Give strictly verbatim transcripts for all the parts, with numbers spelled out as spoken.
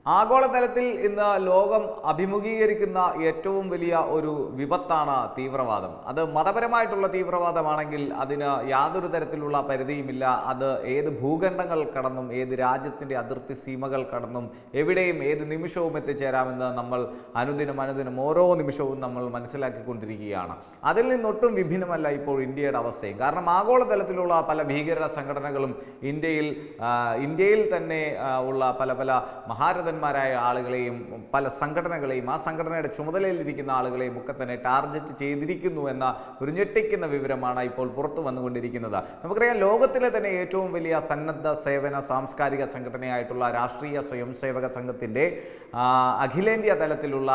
ആഗോളതലത്തിൽ ഇന്ന് ലോകം അഭിമുഖീകരിക്കുന്ന ഏറ്റവും വലിയ ഒരു വിപത്താണ് തീവ്രവാദം. അത് മതപരമായിട്ടുള്ള തീവ്രവാദമാണെങ്കിൽ അതിന് യാതൊരു തരത്തിലുള്ള പരിധിയുമില്ല. അത് ഏത് ഭൂഖണ്ഡങ്ങൾ കടന്നും ഏത് രാജ്യത്തിൻ്റെ അതിർത്തി സീമകൾ കടന്നും എവിടെയും ഏത് നിമിഷവും എത്തിച്ചേരാമെന്ന് നമ്മൾ അനുദിനം അനുദിനം ഓരോ നിമിഷവും നമ്മൾ മനസ്സിലാക്കിക്കൊണ്ടിരിക്കുകയാണ്. അതിൽ നിന്നൊട്ടും വിഭിന്നമല്ല ഇപ്പോൾ ഇന്ത്യയുടെ അവസ്ഥയും. കാരണം ആഗോളതലത്തിലുള്ള പല ഭീകര സംഘടനകളും ഇന്ത്യയിൽ ഇന്ത്യയിൽ തന്നെ ഉള്ള പല പല മഹാരഥ ായ ആളുകളെയും പല സംഘടനകളെയും ആ സംഘടനയുടെ ചുമതലയിലിരിക്കുന്ന ആളുകളെയും ഒക്കെ തന്നെ ടാർഗറ്റ് ചെയ്തിരിക്കുന്നു എന്ന ഒരു ഞെട്ടിക്കുന്ന വിവരമാണ് ഇപ്പോൾ പുറത്തു വന്നുകൊണ്ടിരിക്കുന്നത്. നമുക്കറിയാം, ലോകത്തിലെ തന്നെ ഏറ്റവും വലിയ സന്നദ്ധ സേവന സാംസ്കാരിക സംഘടനയായിട്ടുള്ള രാഷ്ട്രീയ സ്വയം സേവക സംഘത്തിൻ്റെ അഖിലേന്ത്യാ തലത്തിലുള്ള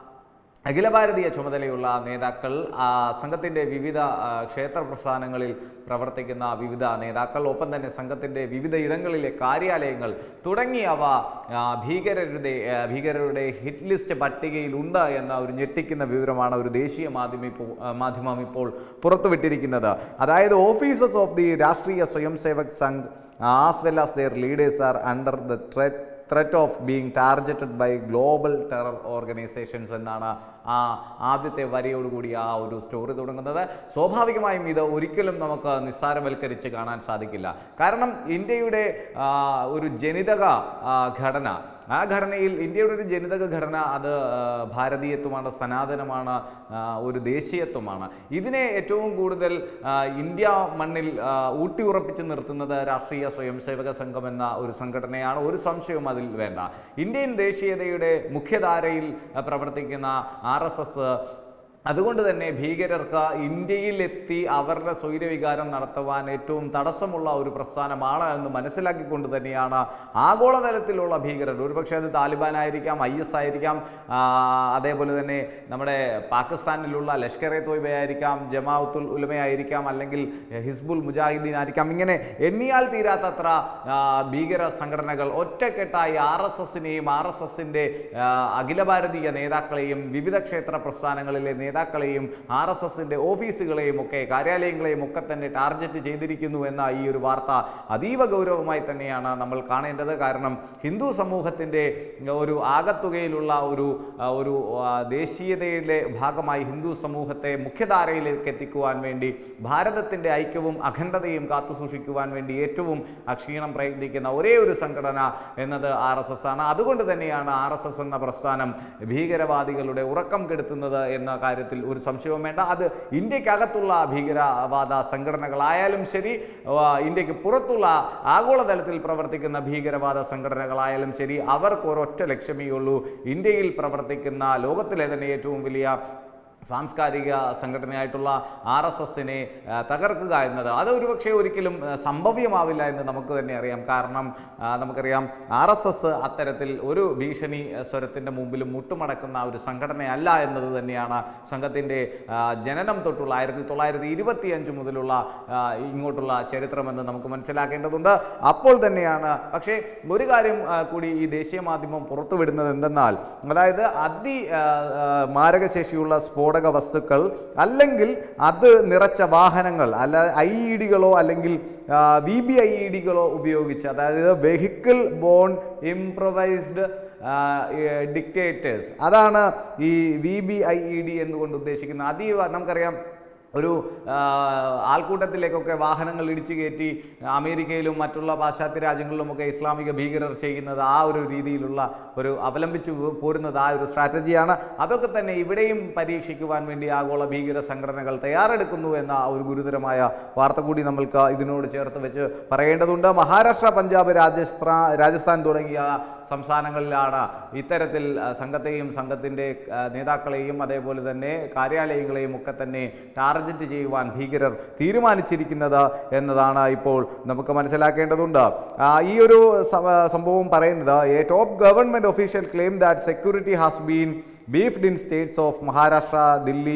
അഖില ഭാരതീയ ചുമതലയുള്ള നേതാക്കൾ, സംഘത്തിൻ്റെ വിവിധ ക്ഷേത്ര പ്രസ്ഥാനങ്ങളിൽ പ്രവർത്തിക്കുന്ന വിവിധ നേതാക്കൾ, ഒപ്പം തന്നെ സംഘത്തിൻ്റെ വിവിധ ഇടങ്ങളിലെ കാര്യാലയങ്ങൾ തുടങ്ങിയവ ഭീകരരുടെ ഭീകരരുടെ ഹിറ്റ് ലിസ്റ്റ് പട്ടികയിലുണ്ട് എന്ന ഒരു ഞെട്ടിക്കുന്ന വിവരമാണ് ഒരു ദേശീയ മാധ്യമ മാധ്യമം ഇപ്പോൾ പുറത്തുവിട്ടിരിക്കുന്നത്. അതായത് officers of the Rashtriya Swayam Sevak Sangh as well as their leaders are under the threat threat of being targeted by global terror organisations എന്നാണ് ആ ആദ്യത്തെ വരിയോടുകൂടി ആ ഒരു സ്റ്റോറി തുടങ്ങുന്നത്. സ്വാഭാവികമായും ഇത് ഒരിക്കലും നമുക്ക് നിസ്സാരവൽക്കരിച്ച് കാണാൻ സാധിക്കില്ല. കാരണം ഇന്ത്യയുടെ ഒരു ജനിതക ഘടന, ആ ഘടനയിൽ ഇന്ത്യയുടെ ഒരു ജനിതക ഘടന അത് ഭാരതീയത്വമാണ്, സനാതനമാണ്, ഒരു ദേശീയത്വമാണ്. ഇതിനെ ഏറ്റവും കൂടുതൽ ഇന്ത്യ മണ്ണിൽ ഊട്ടിയുറപ്പിച്ച് നിർത്തുന്നത് രാഷ്ട്രീയ സ്വയം സേവക സംഘം എന്ന ഒരു സംഘടനയാണ്. ഒരു സംശയവും അതിൽ വേണ്ട. ഇന്ത്യൻ ദേശീയതയുടെ മുഖ്യധാരയിൽ പ്രവർത്തിക്കുന്ന ആർ എസ് എസ് അതുകൊണ്ട് തന്നെ ഭീകരർക്ക് ഇന്ത്യയിലെത്തി അവരുടെ സ്വൈരവികാരം നടത്തുവാൻ ഏറ്റവും തടസ്സമുള്ള ഒരു പ്രസ്ഥാനമാണ് എന്ന് മനസ്സിലാക്കിക്കൊണ്ട് തന്നെയാണ് ആഗോളതലത്തിലുള്ള ഭീകരർ, ഒരുപക്ഷെ അത് താലിബാനായിരിക്കാം, ഐ എസ് ആയിരിക്കാം, അതേപോലെ തന്നെ നമ്മുടെ പാകിസ്ഥാനിലുള്ള ലഷ്കർ എ തോയ്ബ ആയിരിക്കാം, ജമാഅത്തുൽ ഉലമയായിരിക്കാം, അല്ലെങ്കിൽ ഹിസ്ബുൽ മുജാഹിദ്ദീൻ ആയിരിക്കാം. ഇങ്ങനെ എണ്ണിയാൽ തീരാത്തത്ര ഭീകര സംഘടനകൾ ഒറ്റക്കെട്ടായി ആർ എസ് എസിനെയും ആർ എസ് എസിൻ്റെ അഖില ഭാരതീയ നേതാക്കളെയും വിവിധ ക്ഷേത്ര പ്രസ്ഥാനങ്ങളിലെ നേതാക്കളെയും ആർ എസ് എസിൻ്റെ ഓഫീസുകളെയും ഒക്കെ കാര്യാലയങ്ങളെയും ഒക്കെ തന്നെ ടാർഗറ്റ് ചെയ്തിരിക്കുന്നു എന്ന ഈ ഒരു വാർത്ത അതീവ ഗൗരവമായി തന്നെയാണ് നമ്മൾ കാണേണ്ടത്. കാരണം ഹിന്ദു സമൂഹത്തിൻ്റെ ഒരു ആകത്തുകയിലുള്ള ഒരു ഒരു ദേശീയതയുടെ ഭാഗമായി ഹിന്ദു സമൂഹത്തെ മുഖ്യധാരയിലേക്ക് എത്തിക്കുവാൻ വേണ്ടി, ഭാരതത്തിൻ്റെ ഐക്യവും അഖണ്ഡതയും കാത്തുസൂക്ഷിക്കുവാൻ വേണ്ടി ഏറ്റവും അക്ഷീണം പ്രയത്നിക്കുന്ന ഒരേ ഒരു സംഘടന എന്നത് ആർ എസ് എസ് ആണ്. അതുകൊണ്ട് തന്നെയാണ് ആർ എസ് എസ് എന്ന പ്രസ്ഥാനം ഭീകരവാദികളുടെ ഉറക്കം കെടുത്തുന്നത് എന്ന കാര്യത്തിൽ ഒരു സംശയവും വേണ്ട. അത് ഇന്ത്യക്കകത്തുള്ള ഭീകരവാദ സംഘടനകളായാലും ശരി, ഇന്ത്യക്ക് പുറത്തുള്ള ആഗോളതലത്തിൽ പ്രവർത്തിക്കുന്ന ഭീകരവാദ സംഘടനകളായാലും ശരി, അവർക്ക് ഒരൊറ്റ ലക്ഷ്യമേ ഉള്ളൂ: ഇന്ത്യയിൽ പ്രവർത്തിക്കുന്ന ലോകത്തിലെ തന്നെ ഏറ്റവും വലിയ സാംസ്കാരിക സംഘടനയായിട്ടുള്ള ആർ എസ് എസിനെ തകർക്കുക എന്നത്. അത് ഒരുപക്ഷെ ഒരിക്കലും സംഭവ്യമാവില്ല എന്ന് നമുക്ക് തന്നെ അറിയാം. കാരണം നമുക്കറിയാം, ആർ എസ് എസ് അത്തരത്തിൽ ഒരു ഭീഷണി സ്വരത്തിൻ്റെ മുമ്പിലും മുട്ടുമടക്കുന്ന ഒരു സംഘടനയല്ല എന്നത് തന്നെയാണ് സംഘത്തിൻ്റെ ജനനം തൊട്ടുള്ള ആയിരത്തി തൊള്ളായിരത്തി ഇരുപത്തി അഞ്ച് മുതലുള്ള ഇങ്ങോട്ടുള്ള ചരിത്രമെന്ന് നമുക്ക് മനസ്സിലാക്കേണ്ടതുണ്ട്. അപ്പോൾ തന്നെയാണ് പക്ഷേ ഒരു കാര്യം കൂടി ഈ ദേശീയ മാധ്യമം പുറത്തുവിടുന്നത് എന്തെന്നാൽ, അതായത് അതി മാരകശേഷിയുള്ള സ്ഫോടക വസ്തുക്കൾ അല്ലെങ്കിൽ അത് നിറച്ച വാഹനങ്ങൾ, അല്ല ഐ ഇ ഡികളോ അല്ലെങ്കിൽ വി ബി ഐ ഇ ഡികളോ ഉപയോഗിച്ച്, അതായത് വെഹിക്കിൾ ബോൺ ഇംപ്രവൈസ്ഡ് ഡിക്റ്റേറ്റേഴ്സ്, അതാണ് ഈ V B I E D എന്നുകൊണ്ട് ഉദ്ദേശിക്കുന്നത്. അതീവ നമുക്കറിയാം, ഒരു ആൾക്കൂട്ടത്തിലേക്കൊക്കെ വാഹനങ്ങൾ ഇടിച്ചു കയറ്റി അമേരിക്കയിലും മറ്റുള്ള പാശ്ചാത്യ രാജ്യങ്ങളിലുമൊക്കെ ഇസ്ലാമിക ഭീകരർ ചെയ്യുന്നത് ആ ഒരു രീതിയിലുള്ള ഒരു അവലംബിച്ചു പോരുന്നത് ആ ഒരു സ്ട്രാറ്റജിയാണ്. അതൊക്കെ തന്നെ ഇവിടെയും പരീക്ഷിക്കുവാൻ വേണ്ടി ആഗോള ഭീകര സംഘടനകൾ തയ്യാറെടുക്കുന്നു എന്ന ഒരു ഗുരുതരമായ വാർത്ത കൂടി നമ്മൾക്ക് ഇതിനോട് ചേർത്ത് വെച്ച് പറയേണ്ടതുണ്ട്. മഹാരാഷ്ട്ര, പഞ്ചാബ്, രാജസ്ഥാൻ രാജസ്ഥാൻ തുടങ്ങിയ സംസ്ഥാനങ്ങളിലാണ് ഇത്തരത്തിൽ സംഘത്തെയും സംഘത്തിൻ്റെ നേതാക്കളെയും അതേപോലെ തന്നെ കാര്യാലയങ്ങളെയും ഒക്കെ തന്നെ ടാർഗറ്റ് ചെയ്യുവാൻ ഭീകരർ തീരുമാനിച്ചിരിക്കുന്നത് എന്നതാണ് ഇപ്പോൾ നമുക്ക് മനസ്സിലാക്കേണ്ടതുണ്ട്. ഈ ഒരു സംഭവം പറയുന്നത്, a top government official claim that security has been beefed in states of Maharashtra, Delhi,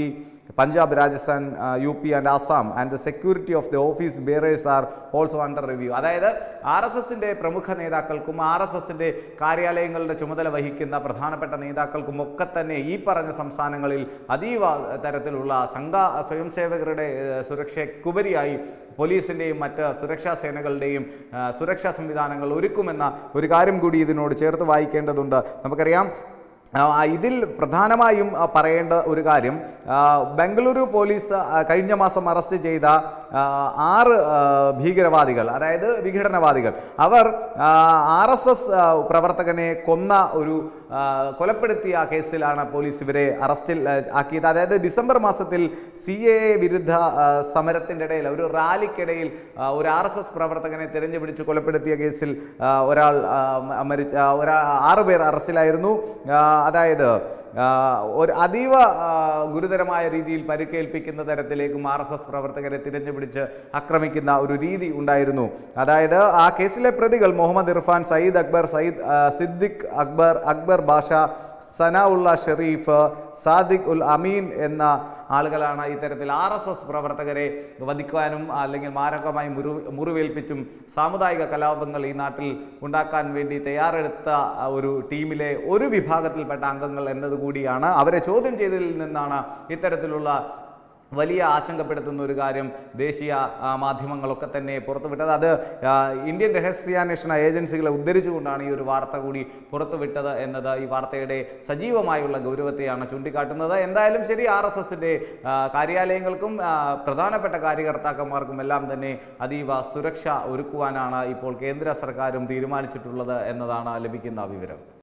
Punjab, Rajasthan, uh, U P and Assam, and the security of the office bearers are also under review. അതായത് R S എസിൻ്റെ പ്രമുഖ നേതാക്കൾക്കും R S എസിൻ്റെ കാര്യാലയങ്ങളുടെ ചുമതല വഹിക്കുന്ന പ്രധാനപ്പെട്ട നേതാക്കൾക്കും ഒക്കെ തന്നെ ഈ പറഞ്ഞ സംസ്ഥാനങ്ങളിൽ അതീവ തരത്തിലുള്ള സംഘ സ്വയംസേവകരുടെ സുരക്ഷയ്ക്കുപരിയായി പോലീസിൻ്റെയും മറ്റ് സുരക്ഷാ സേനകളുടെയും സുരക്ഷാ സംവിധാനങ്ങൾ ഒരുക്കുമെന്ന ഒരു കാര്യം കൂടി ഇതിനോട് ചേർത്ത് വായിക്കേണ്ടതുണ്ട്. നമുക്കറിയാം, ഇതിൽ പ്രധാനമായും പറയേണ്ട ഒരു കാര്യം, ബംഗളൂരു പോലീസ് കഴിഞ്ഞ മാസം അറസ്റ്റ് ചെയ്ത ആറ് ഭീകരവാദികൾ, അതായത് വിഘടനവാദികൾ, അവർ ആർ എസ് എസ് പ്രവർത്തകനെ കൊന്ന ഒരു കൊലപ്പെടുത്തിയ കേസിലാണ് പോലീസ് ഇവരെ അറസ്റ്റിൽ ആക്കിയത്. അതായത് ഡിസംബർ മാസത്തിൽ സി എ എ വിരുദ്ധ സമരത്തിൻ്റെ ഇടയിൽ ഒരു റാലിക്കിടയിൽ ഒരു ആർ എസ് എസ് പ്രവർത്തകനെ തിരഞ്ഞു പിടിച്ച് കൊലപ്പെടുത്തിയ കേസിൽ ഒരാൾ മരിച്ച ഒരാ ആറ് പേർ അറസ്റ്റിലായിരുന്നു. അതായത് ഒരു അതീവ ഗുരുതരമായ രീതിയിൽ പരിക്കേൽപ്പിക്കുന്ന തരത്തിലേക്കും ആർ എസ് എസ് പ്രവർത്തകരെ തിരഞ്ഞുപിടിച്ച് ആക്രമിക്കുന്ന ഒരു രീതി ഉണ്ടായിരുന്നു. അതായത് ആ കേസിലെ പ്രതികൾ മുഹമ്മദ് ഇർഫാൻ, സയ്യിദ് അക്ബർ, സയ്യിദ് സിദ്ദിഖ് അക്ബർ, അക്ബർ ബാഷ, സന ഉള്ള ഷെരീഫ്, സാദിഖ് ഉൽ അമീൻ എന്ന ആളുകളാണ് ഇത്തരത്തിൽ ആർ എസ് എസ് പ്രവർത്തകരെ വധിക്കുവാനും അല്ലെങ്കിൽ മാരകമായി മുറി മുറിവേൽപ്പിച്ചും സാമുദായിക കലാപങ്ങൾ ഈ നാട്ടിൽ ഉണ്ടാക്കാൻ വേണ്ടി തയ്യാറെടുത്ത ഒരു ടീമിലെ ഒരു വിഭാഗത്തിൽപ്പെട്ട അംഗങ്ങൾ എന്നതുകൂടിയാണ്. അവരെ ചോദ്യം ചെയ്തതിൽ നിന്നാണ് ഇത്തരത്തിലുള്ള വലിയ ആശങ്കപ്പെടുത്തുന്ന ഒരു കാര്യം ദേശീയ മാധ്യമങ്ങളൊക്കെ തന്നെ പുറത്തുവിട്ടത്. അത് ഇന്ത്യൻ രഹസ്യാന്വേഷണ ഏജൻസികളെ ഉദ്ധരിച്ചുകൊണ്ടാണ് ഈ ഒരു വാർത്ത കൂടി പുറത്തുവിട്ടത് എന്നത് ഈ വാർത്തയുടെ സജീവമായുള്ള ഗൗരവത്തെയാണ് ചൂണ്ടിക്കാട്ടുന്നത്. എന്തായാലും ശരി, ആർ എസ് എസിൻ്റെ കാര്യാലയങ്ങൾക്കും പ്രധാനപ്പെട്ട കാര്യകർത്താക്കന്മാർക്കും എല്ലാം തന്നെ അതീവ സുരക്ഷ ഒരുക്കുവാനാണ് ഇപ്പോൾ കേന്ദ്ര സർക്കാരും തീരുമാനിച്ചിട്ടുള്ളത് എന്നതാണ് ലഭിക്കുന്ന വിവരം.